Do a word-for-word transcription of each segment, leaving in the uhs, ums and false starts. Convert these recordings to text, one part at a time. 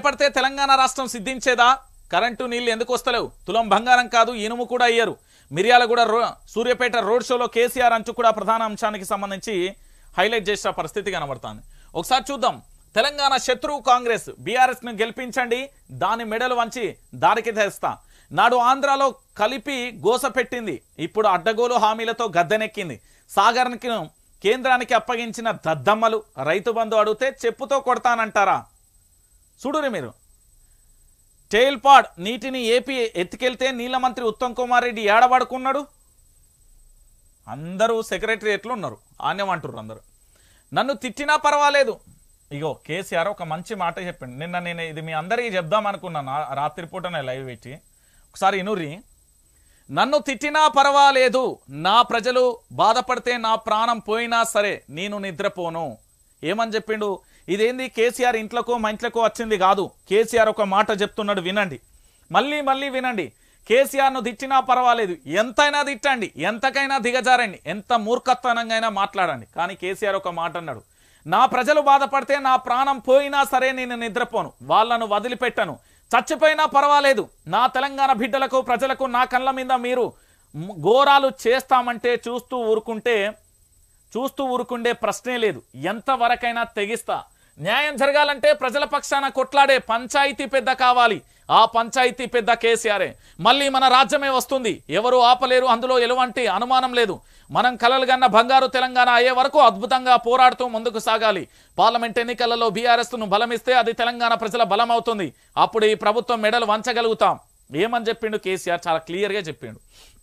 పడితే తెలంగాణ రాష్ట్రం సిద్ధించేదా? కరెంటు నీళ్లు ఎందుకు వస్తలేవు? తులం బంగారం కాదు ఇనుము కూడా అయ్యారు. మిర్యాలగూడ సూర్యాపేట రోడ్ షోలో కేసీఆర్ అంచు కూడా ప్రధాన అంశానికి సంబంధించి హైలైట్ చేసిన పరిస్థితి కనబడుతుంది. ఒకసారి చూద్దాం. తెలంగాణ శత్రువు కాంగ్రెస్, బీఆర్ఎస్ ను గెలిపించండి, దాని మెడలు వంచి దారికి తెస్తా. నాడు ఆంధ్రాలో కలిపి గోస పెట్టింది, ఇప్పుడు అడ్డగోలు హామీలతో గద్దెనెక్కింది. సాగర్కి కేంద్రానికి అప్పగించిన దద్దమ్మలు రైతు బంధు అడిగితే చెప్పుతో కొడతానంటారా? చూడురి మీరు. టేల్పాడ్ నీటిని ఏపీ ఎత్తుకెళ్తే నీళ్ల మంత్రి ఉత్తమ్ కుమార్ రెడ్డి ఏడబడుకున్నాడు. అందరూ సెక్రటరియట్లు ఉన్నారు, ఆన్యమంటారు అందరూ. నన్ను తిట్టినా పర్వాలేదు. ఇగో కేసీఆర్ ఒక మంచి మాట చెప్పిండు. నిన్న నేను ఇది మీ అందరికీ చెప్దాం అనుకున్నాను, రాత్రిపూటనే లైవ్ పెట్టి. ఒకసారి ఇనురి. నన్ను తిట్టినా పర్వాలేదు, నా ప్రజలు బాధపడితే నా ప్రాణం పోయినా సరే నేను నిద్రపోను. ఏమని చెప్పిండు? ఇదేంది కేసీఆర్ ఇంట్లోకో మా ఇంట్లోకో వచ్చింది కాదు. కేసీఆర్ ఒక మాట చెప్తున్నాడు, వినండి, మళ్ళీ మళ్ళీ వినండి. కేసీఆర్ను తిట్టినా పర్వాలేదు, ఎంతైనా తిట్టండి, ఎంతకైనా దిగజారండి, ఎంత మూర్ఖత్వనంగా అయినా మాట్లాడండి, కానీ కేసీఆర్ ఒక మాట అన్నాడు, నా ప్రజలు బాధపడితే నా ప్రాణం పోయినా సరే నేను నిద్రపోను, వాళ్ళను వదిలిపెట్టను, చచ్చిపోయినా పర్వాలేదు, నా తెలంగాణ బిడ్డలకు ప్రజలకు నా కళ్ళ మీద మీరు ఘోరాలు చేస్తామంటే చూస్తూ ఊరుకుంటే చూస్తూ ఊరుకుండే ప్రశ్నే లేదు, ఎంతవరకైనా తెగిస్తా. న్యాయం జరగాలంటే ప్రజల పక్షాన కొట్లాడే పంచాయతీ పెద్ద కావాలి, ఆ పంచాయతీ పెద్ద కేసీఆరే. మళ్ళీ మన రాజ్యమే వస్తుంది, ఎవరు ఆపలేరు, అందులో ఎలాంటి అనుమానం లేదు. మనం కలలుగన్న బంగారు తెలంగాణ అయ్యే వరకు అద్భుతంగా పోరాడుతూ ముందుకు సాగాలి. పార్లమెంట్ ఎన్నికలలో బీఆర్ఎస్ ను బలమిస్తే అది తెలంగాణ ప్రజల బలం అవుతుంది, అప్పుడు ఈ ప్రభుత్వం మెడలు వంచగలుగుతాం. ఏమని చెప్పిండు కేసీఆర్? చాలా క్లియర్గా చెప్పిండు.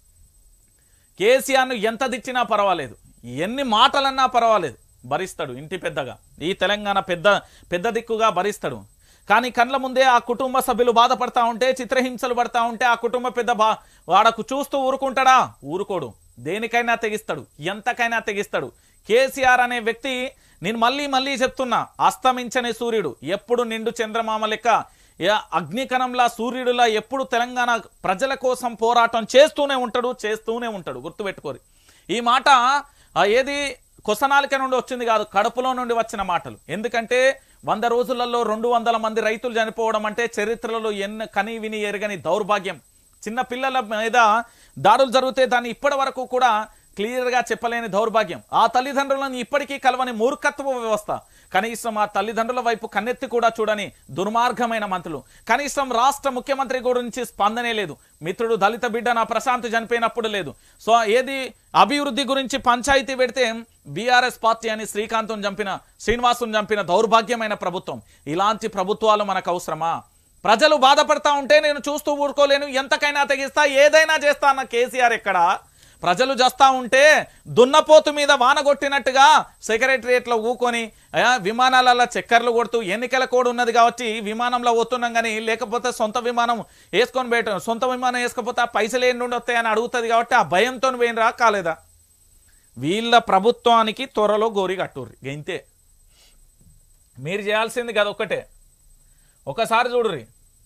కేసీఆర్ను ఎంత దిచ్చినా పర్వాలేదు, ఎన్ని మాటలన్నా పర్వాలేదు, భరిస్తాడు ఇంటి పెద్దగా, ఈ తెలంగాణ పెద్ద పెద్ద దిక్కుగా భరిస్తాడు. కానీ కండ్ల ముందే ఆ కుటుంబ సభ్యులు బాధపడతా ఉంటే, చిత్రహింసలు పడతా ఉంటే ఆ కుటుంబ పెద్ద బా వాడకు చూస్తూ ఊరుకుంటాడా? ఊరుకోడు, దేనికైనా తెగిస్తాడు, ఎంతకైనా తెగిస్తాడు. కేసీఆర్ అనే వ్యక్తి, నేను మళ్ళీ మళ్ళీ చెప్తున్నా, అస్తమించని సూర్యుడు, ఎప్పుడు నిండు చంద్రమామ లెక్క అగ్నికణంలా సూర్యుడులా ఎప్పుడు తెలంగాణ ప్రజల కోసం పోరాటం చేస్తూనే ఉంటాడు, చేస్తూనే ఉంటాడు. గుర్తుపెట్టుకోరు ఈ మాట. ఏది కొసనాలిక నుండి వచ్చింది కాదు, కడుపులో నుండి వచ్చిన మాటలు. ఎందుకంటే వంద రోజులలో రెండు వందల మంది రైతులు చనిపోవడం అంటే చరిత్రలో ఎన్న కని విని ఎరగని దౌర్భాగ్యం. చిన్న పిల్లల మీద దాడులు జరిగితే దాన్ని ఇప్పటి వరకు కూడా క్లియర్గా చెప్పలేని దౌర్భాగ్యం. ఆ తల్లిదండ్రులను ఇప్పటికీ కలవని మూర్ఖత్వ వ్యవస్థ. కనీసం ఆ తల్లిదండ్రుల వైపు కన్నెత్తి కూడా చూడని దుర్మార్గమైన మంత్రులు. కనీసం రాష్ట్ర ముఖ్యమంత్రి గురించి స్పందనే లేదు. మిత్రుడు దళిత బిడ్డ నా ప్రశాంత్ చనిపోయినప్పుడు లేదు. సో ఏది అభివృద్ధి గురించి పంచాయతీ పెడితే బీఆర్ఎస్ పార్టీ అని శ్రీకాంత్ను చంపిన శ్రీనివాసును చంపిన దౌర్భాగ్యమైన ప్రభుత్వం. ఇలాంటి ప్రభుత్వాలు మనకు అవసరమా? ప్రజలు బాధపడతా ఉంటే నేను చూస్తూ ఊరుకోలేను, ఎంతకైనా తెగిస్తా, ఏదైనా చేస్తా అన్న కేసీఆర్ ఎక్కడ? ప్రజలు చేస్తా ఉంటే దున్నపోతు మీద వాన కొట్టినట్టుగా సెక్రటరియట్లో ఊకొని విమానాలలో చక్కర్లు కొడుతూ, ఎన్నికల కోడ్ ఉన్నది కాబట్టి విమానంలో పోతున్నాం కానీ, లేకపోతే సొంత విమానం వేసుకొని పోయటం, సొంత విమానం వేసుకపోతే ఆ పైసలు ఏం నుండి వస్తాయని అడుగుతుంది కాబట్టి ఆ భయంతో పోయినరా కాలేదా? వీళ్ళ ప్రభుత్వానికి త్వరలో గోరి కట్టూరి, ఇంతే మీరు చేయాల్సింది కదా ఒక్కటే. ఒకసారి చూడుర్రి.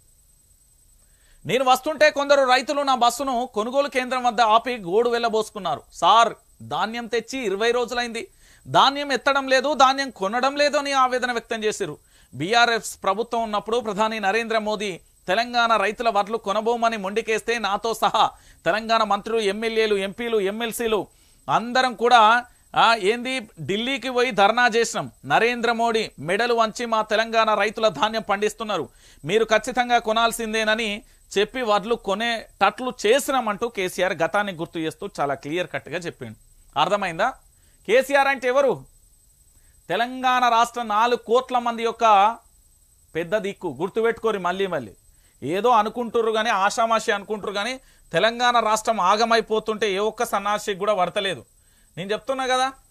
నేను వస్తుంటే కొందరు రైతులు నా బస్సును కొనుగోలు కేంద్రం వద్ద ఆపి గోడు వెళ్ళబోసుకున్నారు. సార్, ధాన్యం తెచ్చి ఇరవై రోజులైంది, ధాన్యం ఎత్తడం లేదు, ధాన్యం కొనడం లేదు అని ఆవేదన వ్యక్తం చేశారు. బీఆర్ఎస్ ప్రభుత్వం ఉన్నప్పుడు ప్రధాని నరేంద్ర మోదీ తెలంగాణ రైతుల వడ్లు కొనబోమని మొండికేస్తే నాతో సహా తెలంగాణ మంత్రులు, ఎమ్మెల్యేలు, ఎంపీలు, ఎమ్మెల్సీలు అందరం కూడా ఏంది ఢిల్లీకి పోయి ధర్నా చేసినాం. నరేంద్ర మోడీ మెడలు వంచి మా తెలంగాణ రైతుల ధాన్యం పండిస్తున్నారు, మీరు ఖచ్చితంగా కొనాల్సిందేనని చెప్పి వడ్లు కొనేటట్లు చేసినామంటూ కేసీఆర్ గతాన్ని గుర్తు చేస్తూ చాలా క్లియర్ కట్గా చెప్పిండు. అర్థమైందా? కేసీఆర్ అంటే ఎవరు? తెలంగాణ రాష్ట్ర నాలుగు కోట్ల మంది యొక్క పెద్ద దిక్కు. గుర్తుపెట్టుకోరు మళ్ళీ మళ్ళీ. ఏదో అనుకుంటుర్రు కానీ, ఆషామాషి అనుకుంటారు కానీ, తెలంగాణ రాష్ట్రం ఆగమైపోతుంటే ఏ ఒక్క సన్నాసికి కూడా పడతలేదు. నేను చెప్తున్నా కదా.